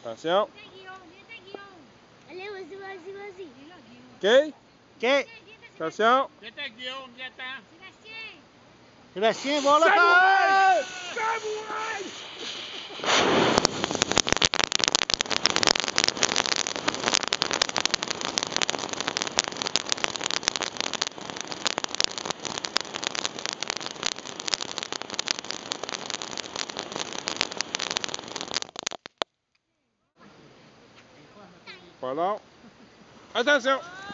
Attention. Allez, vas-y, vas-y, vas-y. OK. OK. Attention. Viens-t'en, Guillaume, viens-t'en. Sébastien, voir le Samouraï! faire! Samouraï! Pas long. Attention!